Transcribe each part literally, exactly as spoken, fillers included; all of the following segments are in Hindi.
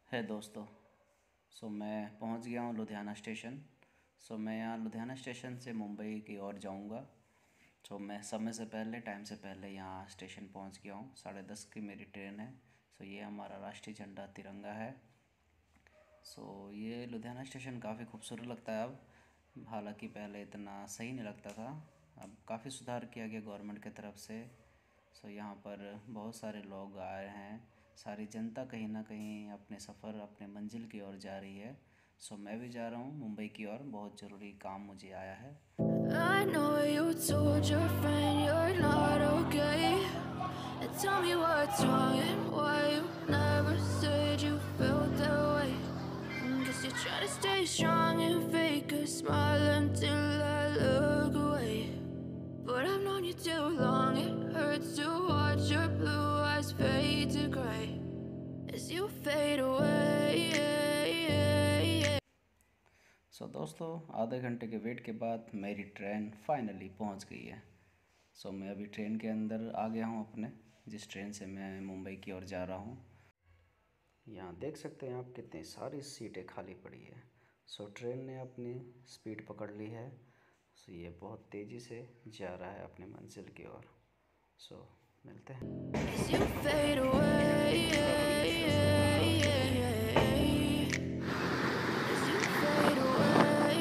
है दोस्तों। सो मैं पहुंच गया हूं लुधियाना स्टेशन। सो मैं यहाँ लुधियाना स्टेशन से मुंबई की ओर जाऊंगा। सो मैं समय से पहले टाइम से पहले यहाँ स्टेशन पहुंच गया हूँ। साढ़े दस की मेरी ट्रेन है। सो ये हमारा राष्ट्रीय झंडा तिरंगा है। सो ये लुधियाना स्टेशन काफ़ी खूबसूरत लगता है अब। हालांकि पहले इतना सही नहीं लगता था। अब काफ़ी सुधार किया गया गवर्नमेंट की तरफ से। सो यहाँ पर बहुत सारे लोग आए हैं। सारी जनता कहीं ना कहीं अपने सफ़र अपने मंजिल की ओर जा रही है। सो मैं भी जा रहा हूँ मुंबई की ओर। बहुत ज़रूरी काम मुझे आया है। I know you told your friend you're not okay. And tell me what's wrong and why you never said you felt that way. Guess you try to stay strong and fake a smile until I look away. But I've known you too long, it hurts to watch your blue eyes fade to gray as you fade away. So दोस्तों, आधे घंटे के वेट के बाद मेरी ट्रेन फाइनली पहुंच गई है। सो मैं अभी ट्रेन के अंदर आ गया हूं अपने, जिस ट्रेन से मैं मुंबई की ओर जा रहा हूं। यहाँ देख सकते हैं आप कितनी सारी सीटें खाली पड़ी है। सो ट्रेन ने अपनी स्पीड पकड़ ली है। सो ये बहुत तेज़ी से जा रहा है अपनी मंजिल की ओर। सो मिलते हैं। As you fade away, as you fade away.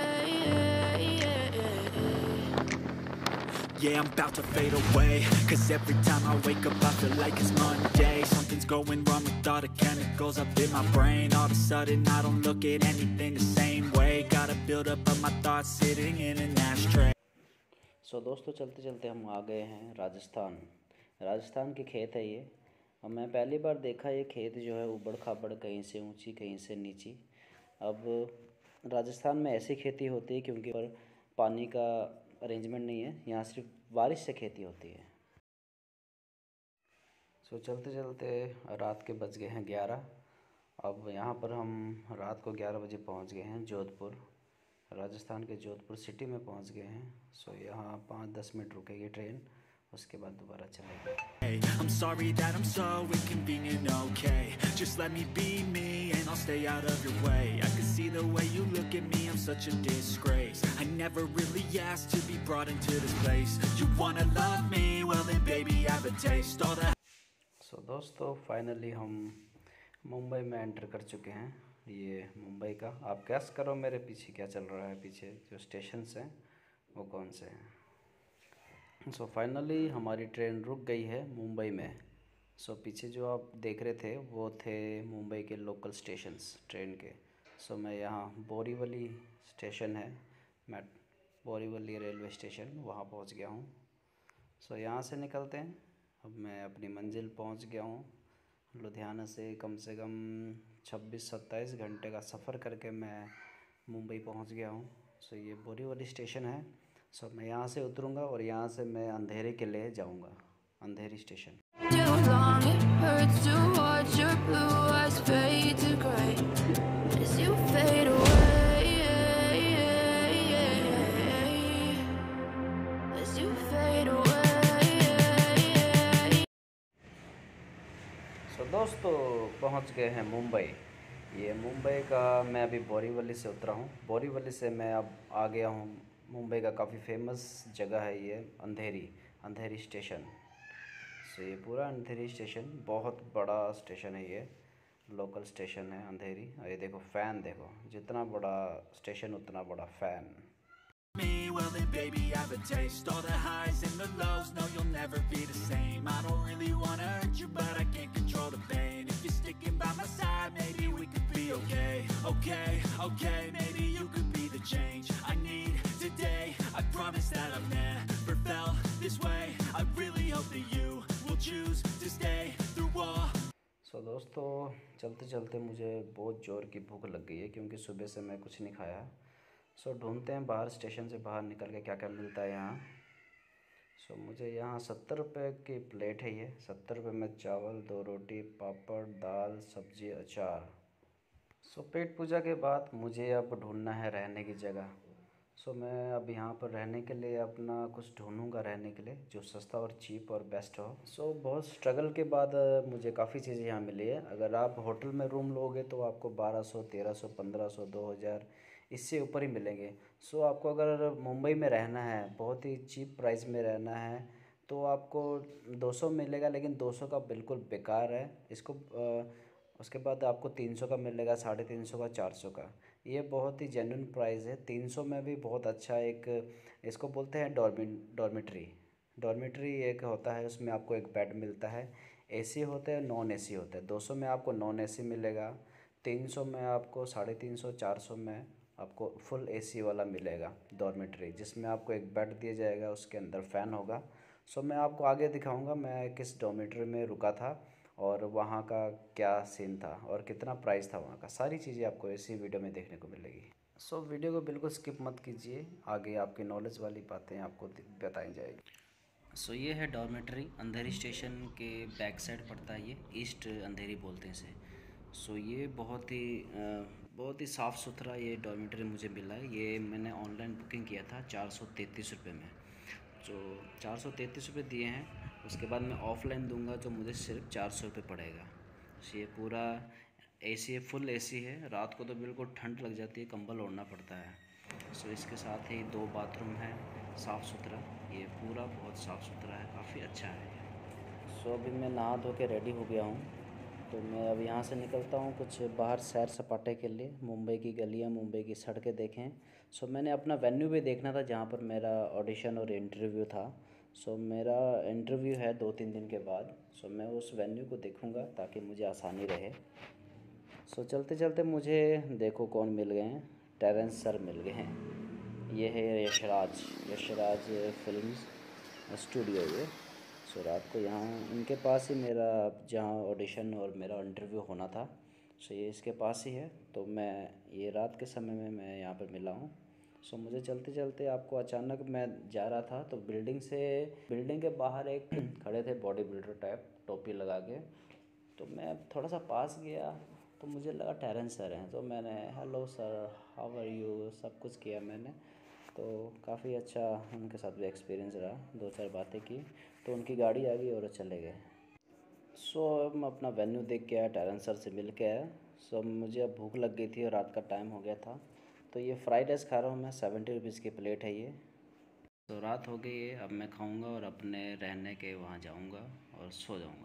Yeah, I'm about to fade away. Cause every time I wake up I feel like it's Monday. Something's going wrong with all the chemicals up in my brain. All of a sudden I don't look at anything the same way. Gotta build up of my thoughts sitting in an ashtray. सो दोस्तों, चलते चलते हम आ गए हैं राजस्थान। राजस्थान के खेत है ये। अब मैं पहली बार देखा ये खेत जो है उबड़ खाबड़, कहीं से ऊंची कहीं से नीची। अब राजस्थान में ऐसी खेती होती है क्योंकि पर पानी का अरेंजमेंट नहीं है। यहाँ सिर्फ बारिश से खेती होती है। सो चलते चलते रात के बज गए हैं ग्यारह। अब यहाँ पर हम रात को ग्यारह बजे पहुँच गए हैं जोधपुर। राजस्थान के जोधपुर सिटी में पहुँच गए हैं। सो यहाँ पाँच दस मिनट रुकेगी ट्रेन, उसके बाद दोबारा चलेगी। Hey, I'm sorry that I'm so inconvenient, okay. Just let me be me and I'll stay out of your way. I can see the way you look at me, I'm such a disgrace. I never really asked to be brought into this place. You wanna love me? Well then baby I have a taste. All the सो दोस्तों, फाइनली हम मुंबई में एंटर कर चुके हैं। ये मुंबई का, आप गैस करो मेरे पीछे क्या चल रहा है। पीछे जो स्टेशंस हैं वो कौन से हैं। सो फाइनली हमारी ट्रेन रुक गई है मुंबई में। सो पीछे जो आप देख रहे थे वो थे मुंबई के लोकल स्टेशंस ट्रेन के। सो मैं यहाँ बोरीवली स्टेशन है, मैं बोरीवली रेलवे स्टेशन वहाँ पहुँच गया हूँ। सो यहाँ से निकलते हैं। अब मैं अपनी मंजिल पहुँच गया हूँ। लुधियाना से कम से कम छब्बीस सत्ताईस घंटे का सफ़र करके मैं मुंबई पहुँच गया हूँ। सो ये बोरीवली स्टेशन है। सो मैं यहाँ से उतरूँगा और यहाँ से मैं अंधेरी के लिए जाऊँगा, Andheri station. Too long, it hurts to watch your blue eyes fade to gray as you fade away, as you fade away. So दोस्तों, पहुंच गए हैं मुंबई। ये मुंबई का, मैं अभी बोरीवली से उतरा हूँ। बोरीवली से मैं अब आ गया हूँ मुंबई का काफ़ी फेमस जगह है ये अंधेरी, अंधेरी स्टेशन। सो ये पूरा अंधेरी स्टेशन बहुत बड़ा स्टेशन है। ये लोकल स्टेशन है अंधेरी। और ये देखो फ़ैन, देखो जितना बड़ा स्टेशन उतना बड़ा fan. me, well then baby I have a taste. All the highs and the lows, no you'll never be the same. I don't really wanna hurt you but I can't control the pain. If you're sticking by my side, maybe we could be okay. Okay, okay, maybe you could be the change I need today. I promise that I've never felt this way. I really hope that you will choose to stay through all. So दोस्तों, चलते चलते मुझे बहुत ज़ोर की भूख लग गई है क्योंकि सुबह से मैं कुछ नहीं खाया। सो ढूंढते हैं बाहर, स्टेशन से बाहर निकल के क्या क्या मिलता है यहाँ। सो मुझे यहाँ सत्तर रुपये की प्लेट है। ये सत्तर रुपये में चावल, दो रोटी, पापड़, दाल, सब्जी, अचार। सो पेट पूजा के बाद मुझे अब ढूंढना है रहने की जगह। सो मैं अब यहाँ पर रहने के लिए अपना कुछ ढूंढूंगा रहने के लिए जो सस्ता और चीप और बेस्ट हो। सो बहुत स्ट्रगल के बाद अ, मुझे काफ़ी चीज़ें यहाँ मिली है। अगर आप होटल में रूम लोगे तो आपको बारह सौ, तेरह सौ, पंद्रह सौ, दो हज़ार इससे ऊपर ही मिलेंगे। सो आपको अगर मुंबई में रहना है, बहुत ही चीप प्राइस में रहना है, तो आपको दो सौ मिलेगा, लेकिन दो सौ का बिल्कुल बेकार है। इसको अ, उसके बाद आपको तीन सौ का मिलेगा, साढ़े तीन सौ का, चार सौ का। ये बहुत ही जेन्युइन प्राइस है। तीन सौ में भी बहुत अच्छा एक, इसको बोलते हैं डॉर्मी डॉर्मेट्री। डॉर्मेट्री एक होता है, उसमें आपको एक बेड मिलता है। एसी होते हैं, नॉन एसी होते हैं। दो सौ में आपको नॉन एसी मिलेगा, तीन सौ में आपको, साढ़े तीन सौ, चार सौ में आपको फुल एसी वाला मिलेगा डॉर्मेट्री, जिसमें आपको एक बेड दिया जाएगा, उसके अंदर फ़ैन होगा। सो मैं आपको आगे दिखाऊंगा मैं किस डॉर्मेट्री में रुका था और वहाँ का क्या सीन था और कितना प्राइस था वहाँ का। सारी चीज़ें आपको इसी वीडियो में देखने को मिलेगी। सो वीडियो को बिल्कुल स्किप मत कीजिए, आगे आपकी नॉलेज वाली बातें आपको बताई जाएगी। सो ये है डॉर्मेट्री, अंधेरी स्टेशन के बैक साइड पड़ता है, ये ईस्ट अंधेरी बोलते हैं इसे। सो ये बहुत ही अ, बहुत ही साफ़ सुथरा ये डॉर्मेट्री मुझे मिला है। ये मैंने ऑनलाइन बुकिंग किया था चार सौ तैंतीस रुपये में, जो चार सौ तैंतीस रुपये दिए हैं। उसके बाद मैं ऑफ़लाइन दूंगा जो मुझे सिर्फ चार सौ रुपये पड़ेगा। ये पूरा एसी है, फुल एसी है। रात को तो बिल्कुल ठंड लग जाती है, कंबल ओढ़ना पड़ता है। सो इसके साथ ही दो बाथरूम है, साफ़ सुथरा। ये पूरा बहुत साफ़ सुथरा है, काफ़ी अच्छा है। सो अभी मैं नहा धो के रेडी हो गया हूँ, तो मैं अब यहाँ से निकलता हूँ कुछ बाहर सैर सपाटे के लिए। मुंबई की गलियाँ, मुंबई की सड़कें देखें। सो मैंने अपना वेन्यू भी देखना था जहाँ पर मेरा ऑडिशन और इंटरव्यू था। सो मेरा इंटरव्यू है दो तीन दिन के बाद। सो मैं उस वेन्यू को देखूँगा ताकि मुझे आसानी रहे। सो चलते चलते मुझे देखो कौन मिल गए हैं, टेरेंस सर मिल गए हैं। ये है यशराज, यशराज फिल्म्स स्टूडियो ये। सो रात को यहाँ इनके पास ही मेरा जहाँ ऑडिशन और मेरा इंटरव्यू होना था, सो ये इसके पास ही है। तो मैं ये रात के समय में मैं यहाँ पर मिला हूँ। सो मुझे चलते चलते आपको अचानक मैं जा रहा था तो बिल्डिंग से, बिल्डिंग के बाहर एक खड़े थे बॉडी बिल्डर टाइप टोपी लगा के। तो मैं थोड़ा सा पास गया तो मुझे लगा टेरेंस सर हैं, तो मैंने hello sir, how are you, सब कुछ किया मैंने। तो काफ़ी अच्छा उनके साथ भी एक्सपीरियंस रहा, दो चार बातें की तो उनकी गाड़ी आ गई और चले गए। सो अब मैं अपना वेन्यू देख के आया, टेरेंस सर से मिल के आया। सो मुझे अब भूख लग गई थी और रात का टाइम हो गया था, तो ये फ्राइड राइस खा रहा हूँ मैं, सेवेंटी रुपीज़ की प्लेट है ये। तो रात हो गई है, अब मैं खाऊंगा और अपने रहने के वहाँ जाऊंगा और सो जाऊंगा।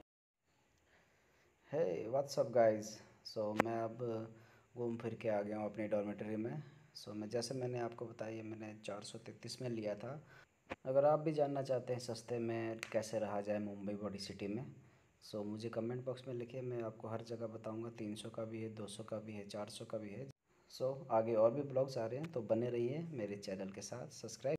Hey what's up guys. So मैं अब घूम फिर के आ गया हूँ अपनी डॉर्मेटरी में। सो मैं, जैसे मैंने आपको बताया, ये मैंने चार सौ तैंतीस में लिया था। अगर आप भी जानना चाहते हैं सस्ते में कैसे रहा जाए मुंबई बड़ी सिटी में, सो मुझे कमेंट बॉक्स में लिखिए, मैं आपको हर जगह बताऊंगा। तीन सौ का भी है, दो सौ का भी है, चार सौ का भी है। सो आगे और भी ब्लॉग्स आ रहे हैं, तो बने रहिए मेरे चैनल के साथ। सब्सक्राइब